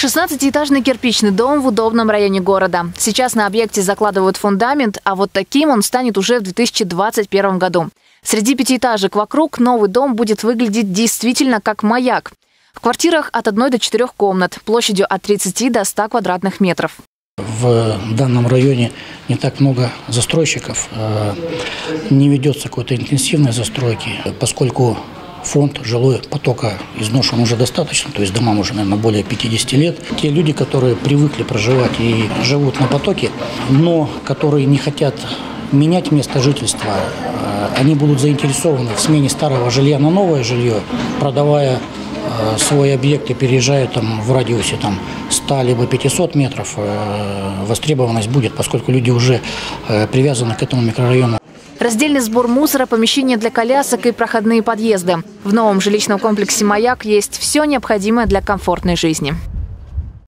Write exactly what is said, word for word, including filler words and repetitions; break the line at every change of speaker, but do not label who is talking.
шестнадцатиэтажный кирпичный дом в удобном районе города. Сейчас на объекте закладывают фундамент, а вот таким он станет уже в две тысячи двадцать первом году. Среди пятиэтажек вокруг новый дом будет выглядеть действительно как маяк. В квартирах от одной до четырех комнат, площадью от тридцати до ста квадратных метров.
В данном районе не так много застройщиков, не ведется какой-то интенсивной застройки, поскольку фонд жилой потока изношен уже достаточно, то есть домам уже, наверное, более пятидесяти лет. Те люди, которые привыкли проживать и живут на потоке, но которые не хотят менять место жительства, они будут заинтересованы в смене старого жилья на новое жилье, продавая свой объект и переезжая там в радиусе там, ста либо пятисот метров, востребованность будет, поскольку люди уже привязаны к этому микрорайону.
Раздельный сбор мусора, помещения для колясок и проходные подъезды. В новом жилищном комплексе «Маяк» есть все необходимое для комфортной жизни.